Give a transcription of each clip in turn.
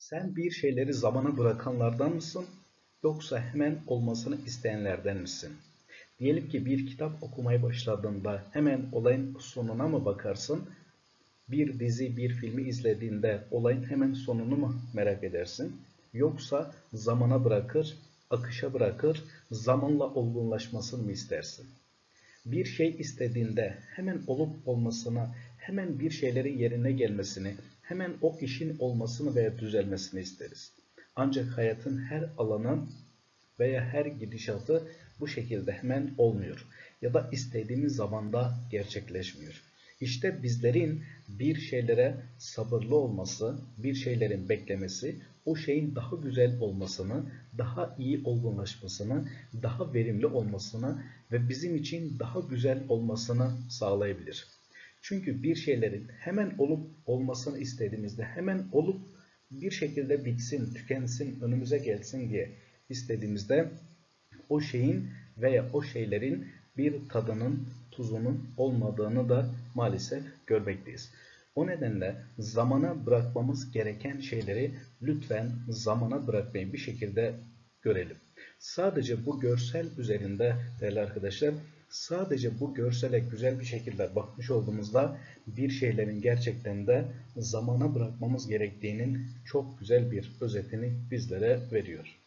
Sen bir şeyleri zamana bırakanlardan mısın, yoksa hemen olmasını isteyenlerden misin? Diyelim ki bir kitap okumaya başladığında hemen olayın sonuna mı bakarsın? Bir dizi, bir filmi izlediğinde olayın hemen sonunu mu merak edersin? Yoksa zamana bırakır, akışa bırakır, zamanla olgunlaşmasını mı istersin? Bir şey istediğinde hemen olup olmasına, hemen bir şeylerin yerine gelmesini, hemen o işin olmasını veya düzelmesini isteriz. Ancak hayatın her alanı veya her gidişatı bu şekilde hemen olmuyor ya da istediğimiz zamanda gerçekleşmiyor. İşte bizlerin bir şeylere sabırlı olması, bir şeylerin beklemesi, o şeyin daha güzel olmasını, daha iyi olgunlaşmasını, daha verimli olmasını ve bizim için daha güzel olmasını sağlayabilir. Çünkü bir şeylerin hemen olup olmasını istediğimizde, hemen olup bir şekilde bitsin, tükensin, önümüze gelsin diye istediğimizde o şeyin veya o şeylerin bir tadının, tuzunun olmadığını da maalesef görmekteyiz. O nedenle zamana bırakmamız gereken şeyleri lütfen zamana bırakmayı bir şekilde görelim. Sadece bu görsel üzerinde değerli arkadaşlar, sadece bu görsele güzel bir şekilde bakmış olduğumuzda bir şeylerin gerçekten de zamana bırakmamız gerektiğinin çok güzel bir özetini bizlere veriyor.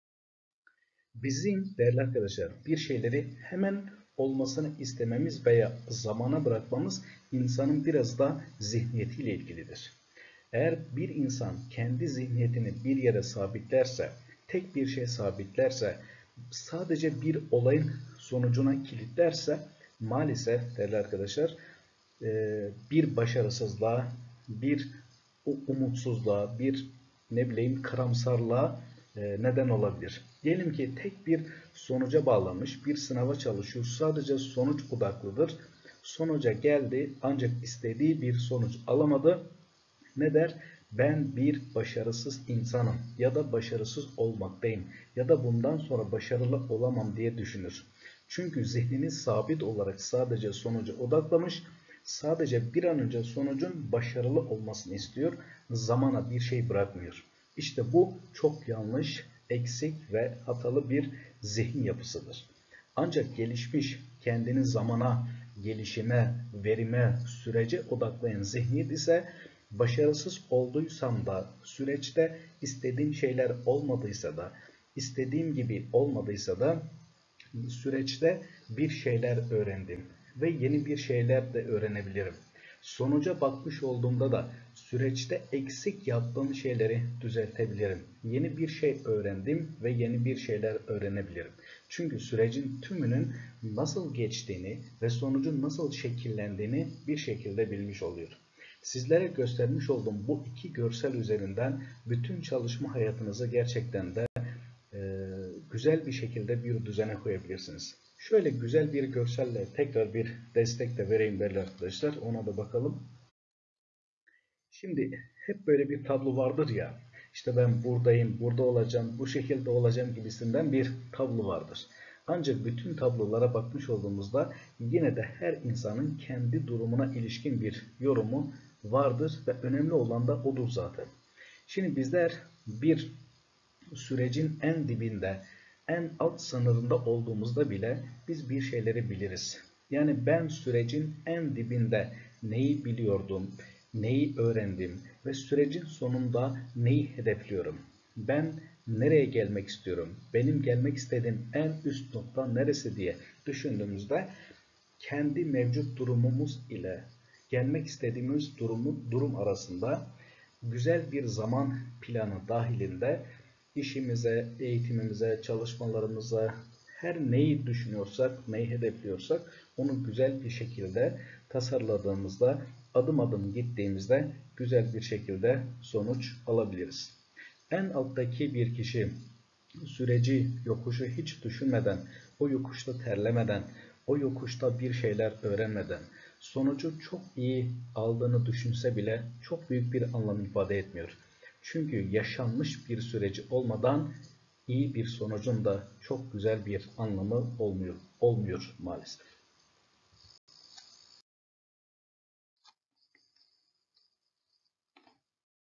Bizim değerli arkadaşlar bir şeyleri hemen olmasını istememiz veya zamana bırakmamız insanın biraz da zihniyetiyle ilgilidir. Eğer bir insan kendi zihniyetini bir yere sabitlerse, tek bir şey sabitlerse, sadece bir olayın sonucuna kilitlerse maalesef değerli arkadaşlar bir başarısızlığa, bir umutsuzluğa, bir ne bileyim karamsarlığa neden olabilir. Diyelim ki tek bir sonuca bağlanmış, bir sınava çalışıyor, sadece sonuç odaklıdır. Sonuca geldi ancak istediği bir sonuç alamadı. Ne der? Ben bir başarısız insanım ya da başarısız olmaktayım ya da bundan sonra başarılı olamam diye düşünür. Çünkü zihnini sabit olarak sadece sonuca odaklamış, sadece bir an önce sonucun başarılı olmasını istiyor, zamana bir şey bırakmıyor. İşte bu çok yanlış, eksik ve hatalı bir zihin yapısıdır. Ancak gelişmiş, kendini zamana, gelişime, verime, sürece odaklayan zihniyet ise başarısız olduysam da, süreçte istediğim şeyler olmadıysa da, istediğim gibi olmadıysa da süreçte bir şeyler öğrendim ve yeni bir şeyler de öğrenebilirim. Sonuca bakmış olduğumda da süreçte eksik yaptığım şeyleri düzeltebilirim. Yeni bir şey öğrendim ve yeni bir şeyler öğrenebilirim. Çünkü sürecin tümünün nasıl geçtiğini ve sonucun nasıl şekillendiğini bir şekilde bilmiş oluyor. Sizlere göstermiş olduğum bu iki görsel üzerinden bütün çalışma hayatınızı gerçekten de güzel bir şekilde bir düzene koyabilirsiniz. Şöyle güzel bir görselle tekrar bir destek de vereyim değerli arkadaşlar. Ona da bakalım. Şimdi hep böyle bir tablo vardır ya. İşte ben buradayım, burada olacağım, bu şekilde olacağım gibisinden bir tablo vardır. Ancak bütün tablolara bakmış olduğumuzda yine de her insanın kendi durumuna ilişkin bir yorumu vardır ve önemli olan da odur zaten. Şimdi bizler bir sürecin en dibinde, en alt sınırında olduğumuzda bile biz bir şeyleri biliriz. Yani ben sürecin en dibinde neyi biliyordum, neyi öğrendim ve sürecin sonunda neyi hedefliyorum? Ben nereye gelmek istiyorum? Benim gelmek istediğim en üst nokta neresi diye düşündüğümüzde kendi mevcut durumumuz ile gelmek istediğimiz durum arasında güzel bir zaman planı dahilinde işimize, eğitimimize, çalışmalarımıza her neyi düşünüyorsak, neyi hedefliyorsak onu güzel bir şekilde tasarladığımızda, adım adım gittiğimizde güzel bir şekilde sonuç alabiliriz. En alttaki bir kişi süreci, yokuşu hiç düşünmeden, o yokuşta terlemeden, o yokuşta bir şeyler öğrenmeden, sonucu çok iyi aldığını düşünse bile çok büyük bir anlam ifade etmiyor. Çünkü yaşanmış bir süreci olmadan iyi bir sonucun da çok güzel bir anlamı olmuyor maalesef.